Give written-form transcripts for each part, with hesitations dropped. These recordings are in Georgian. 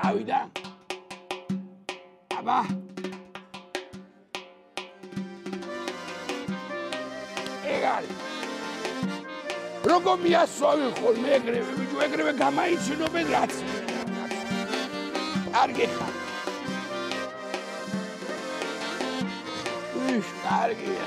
წავიდა. აბა. ეგარი. როგორ მიასვავი ხოლმე ეგრევე, ბიჭო, ეგრევე გამაიცინობენ რაც. კარგი ხარ. უშ, კარგია.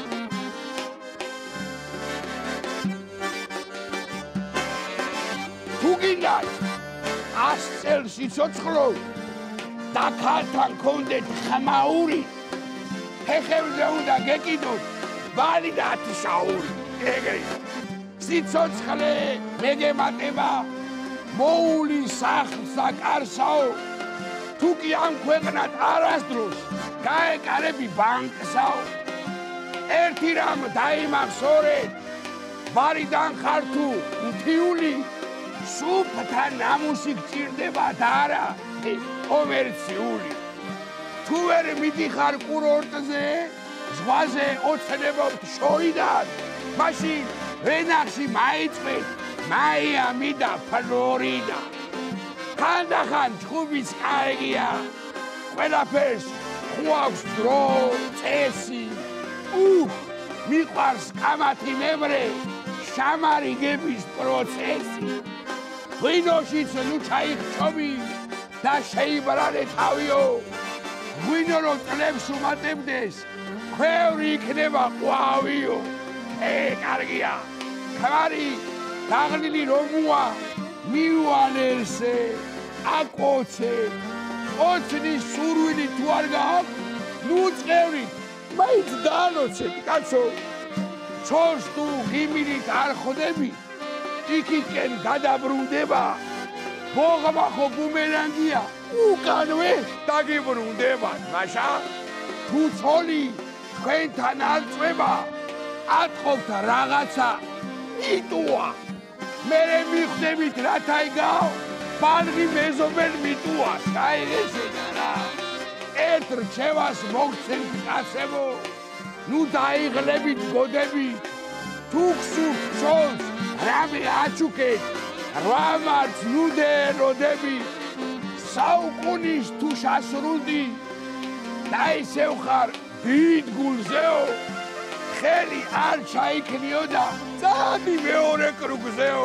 თუ გინდათ 100 წელს იცოცხლო და ქალთან გქონდეთ ხმაური, ფეხებზე უნდა გეკიდოთ ბალი და 10 შაური. ეგრე. სიცოცხლე მეგემატება მოული სახლსა კარსაო, თუ კი ამ ქვეყნად არასდროს გაეკარები ბანკსაო. ერთი რამ დაიმახსოვრეთ, ბარიდან ხარ თუ მთიული, სუფთა ნამუსი გჭირდება და არა კომერციული. თუ ვერ მიდიხარ კურორტზე, ზღვაზე ოცნებობთ შორიდან, მაშინ ვენახში მაიწვეთ მაიამი და ფლორიდა. ხანდახან ჩხუბიც კარგია, ყველაფერს ხუავს დრო, წესი. მიყვარს კამათი მემრე, შამარიგების პროცესი. ღვინოშიც ნუ ჩაიხჭობი და შეიბრალე თავიო. ღვინო რომ წლებს უმატებდეს, ქვევრი იქნება ყვავიო. კარგია. ხვარი დაღლილი რომუა, მიუანერსე, აკოცე. ოცნის სურვილი თუ არ გააქვს, ნუ წევრი, მაინც დაანოცეთ, კაცო. ჩორს თუ ღიმილით არ ხვდები, იქითკენ გადაბრუნდება. ბოღმა ხო ბუმერანგია, უკანვე დაგიბრუნდება. მაშა თუ ცოლი თქვენთან არ წვება, ატყობთ რაღაცა იტუა. მერე მიხვდებით რათა იგაო, ბალღი მეზობენ მიტუას. აი ესეა რა. ერთ რჩევას მოგცემთ კაცებო, ნუ დაიღლებით გოდები. თუ გსურთ ცოლს რამე აჩუქეთ, 8 მარტს ნუ დეროდები. საუკუნის თუ შასრულდი და ისევ ხარ დიდ გულზეო, ხელი არ ჩაიქნიოდა წადი მეორე კრუგზეო.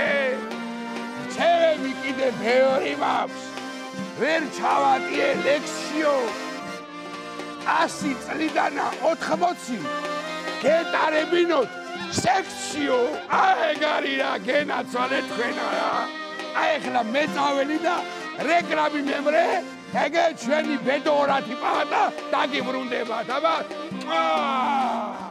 ჩემი კიდე ბევრი მაქვს, ვერ ჩავატიე ლექსიო. 100 წლიდანა 80 გეტარებინოთ სექციო. ეგარი რა გენაცვალე თქვენა რა. ახლა მეწაველი და რეკლამი მემრე, ეგე ჩვენი ბედორათი პაატა დაგიბრუნდება. დაბა.